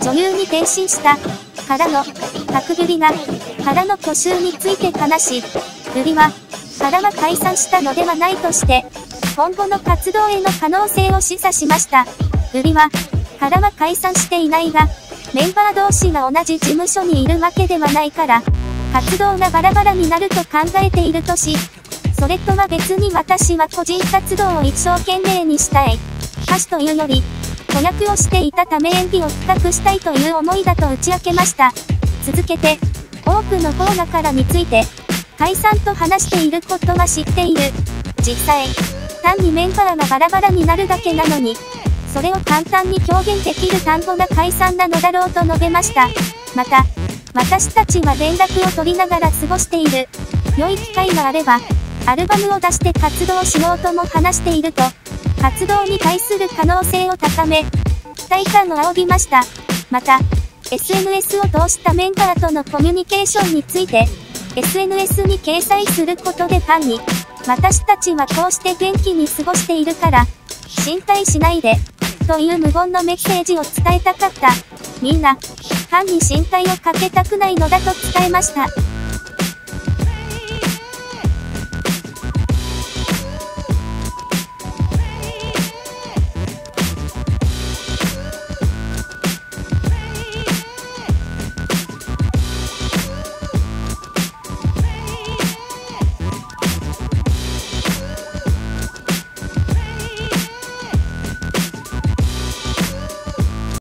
女優に転身したからの角ブリがからの去就について話し、ブリはからは解散したのではないとして、今後の活動への可能性を示唆しました。ブリはからは解散していないが、メンバー同士が同じ事務所にいるわけではないから、活動がバラバラになると考えているとし、それとは別に私は個人活動を一生懸命にしたい。歌手というより、子役をしていたため演技を深くしたいという思いだと打ち明けました。続けて、多くの方がからについて、解散と話していることは知っている。実際、単にメンバーがバラバラになるだけなのに、それを簡単に表現できる単語が解散なのだろうと述べました。また、私たちは連絡を取りながら過ごしている。良い機会があれば、アルバムを出して活動しようとも話していると、活動に対する可能性を高め、期待感を仰ぎました。また、SNS を通したメンバーとのコミュニケーションについて、SNS に掲載することでファンに、私たちはこうして元気に過ごしているから、心配しないで、という無言のメッセージを伝えたかった。みんな、ファンに心配をかけたくないのだと伝えました。